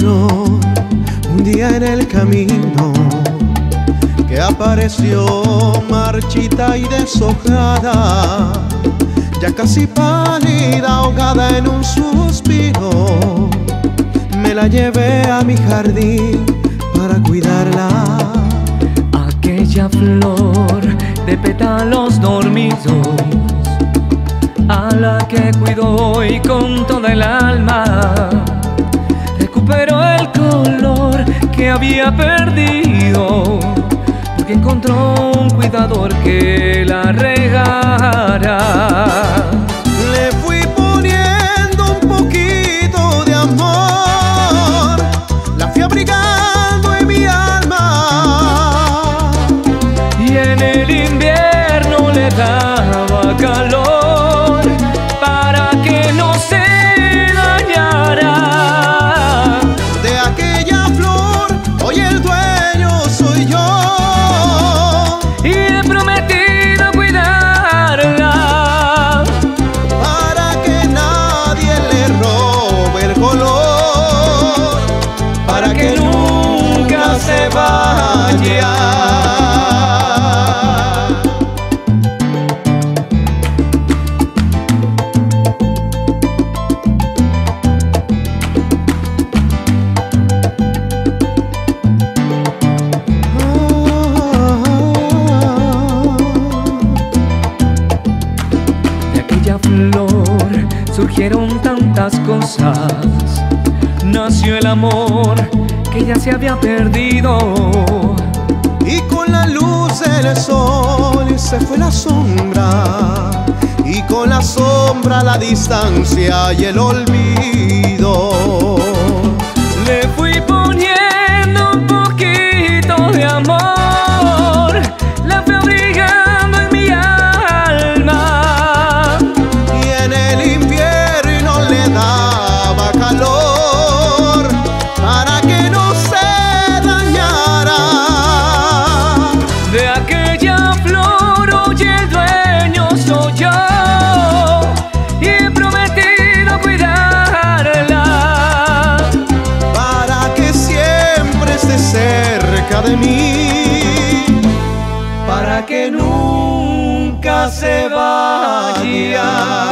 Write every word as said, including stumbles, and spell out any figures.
flor un día en el camino, que apareció marchita y deshojada, ya casi pálida, ahogada en un suspiro. Me la llevé a mi jardín para cuidarla. Aquella flor de pétalos dormidos, a la que cuidó y con toda el alma recuperó el color que había perdido, porque encontró un cuidador que la regara. Le fui poniendo un poquito de amor, la fui abrigando en mi alma, y en el invierno le daba calor para que no se dañara. De aquella flor hoy el dueño soy yo, y he prometido cuidarla para que nadie le robe el color, para que nunca se vaya. Flor surgieron tantas cosas, nació el amor que ya se había perdido, y con la luz del sol se fue la sombra, y con la sombra la distancia y el olvido. Le fui poniendo un poquito de amor, la fui abrigando en mi alma, Y en el invierno le daba calor para que no se dañara. de aquella flor hoy el dueño soy yo, y he prometido cuidarla Para que siempre esté cerca de mí, para que nunca se vaya.